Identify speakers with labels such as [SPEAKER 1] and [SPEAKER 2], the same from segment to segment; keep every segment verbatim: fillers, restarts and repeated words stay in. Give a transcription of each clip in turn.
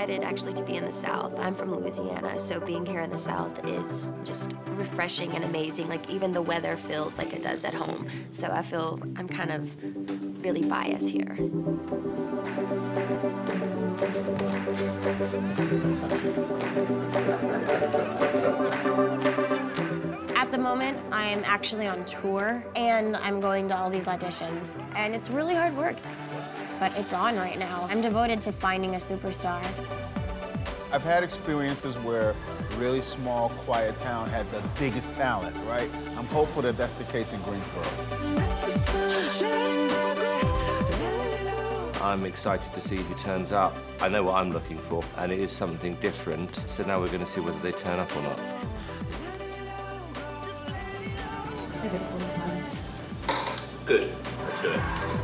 [SPEAKER 1] excited actually to be in the South. I'm from Louisiana, so being here in the South is just refreshing and amazing. Like, even the weather feels like it does at home. So I feel I'm kind of really biased here.
[SPEAKER 2] At the moment, I'm actually on tour, and I'm going to all these auditions. And it's really hard work, but it's on right now. I'm devoted to finding a superstar.
[SPEAKER 3] I've had experiences where a really small, quiet town had the biggest talent, right? I'm hopeful that that's the case in Greensboro.
[SPEAKER 4] I'm excited to see who turns up. I know what I'm looking for, and it is something different. So now we're going to see whether they turn up or not. Good. Let's do it.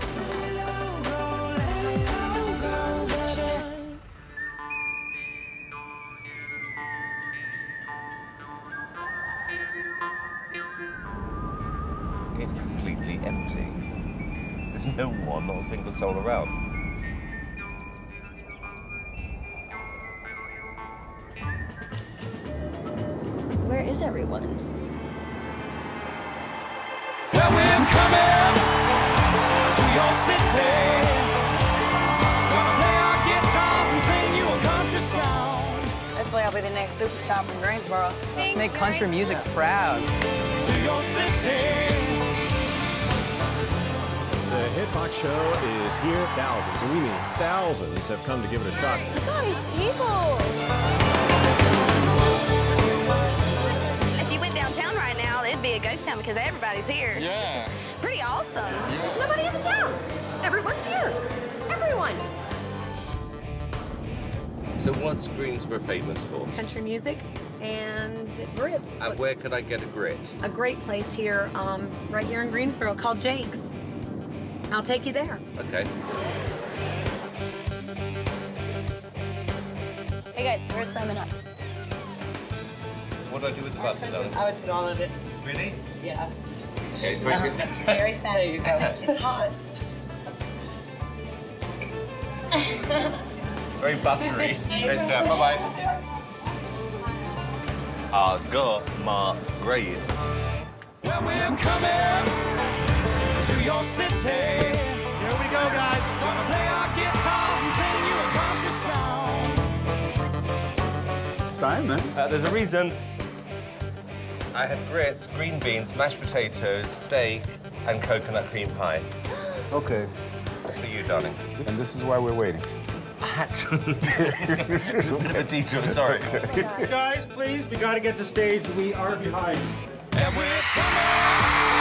[SPEAKER 4] It's completely empty. There's no one, not a single soul around.
[SPEAKER 1] Where is everyone?
[SPEAKER 5] Well, we're coming to your city. Gonna play our guitars and sing you a country song.
[SPEAKER 6] Hopefully I'll be the next superstar from Greensboro.
[SPEAKER 7] Let's make country music proud.
[SPEAKER 5] To your city.
[SPEAKER 8] The Hit Fox Show is here. Thousands, and we mean thousands, have come to give it a shot.
[SPEAKER 2] Look at all these people.
[SPEAKER 6] If you went downtown right now, it'd be a ghost town because everybody's here.
[SPEAKER 5] Yeah.
[SPEAKER 6] Which is pretty awesome.
[SPEAKER 2] There's nobody in the town. Everyone's here. Everyone.
[SPEAKER 4] So what's Greensboro famous for?
[SPEAKER 9] Country music and grits.
[SPEAKER 4] And where could I get a grit?
[SPEAKER 9] A great place here, um, right here in Greensboro, called Jake's. I'll take you there.
[SPEAKER 4] Okay.
[SPEAKER 2] Hey guys, where's Simon up?
[SPEAKER 4] What do I do with the butter, darling?
[SPEAKER 7] I would put all of it.
[SPEAKER 4] Really?
[SPEAKER 7] Yeah.
[SPEAKER 4] Okay, thank you.
[SPEAKER 7] That's very sad. There you go. It's hot.
[SPEAKER 4] Very buttery. It's, uh, bye-bye. I got my grits.
[SPEAKER 5] Well, we're coming to your city.
[SPEAKER 8] Here we go, guys.
[SPEAKER 5] Gonna play our guitars and sing you a country song.
[SPEAKER 3] Simon?
[SPEAKER 4] Uh, there's a reason. I had grits, green beans, mashed potatoes, steak, and coconut cream pie.
[SPEAKER 3] Okay.
[SPEAKER 4] That's for you, darling.
[SPEAKER 3] And this is why we're waiting.
[SPEAKER 4] I had to. It's a bit of a detour, sorry.
[SPEAKER 8] Guys, please, we gotta get to stage. We are behind.
[SPEAKER 5] And we're coming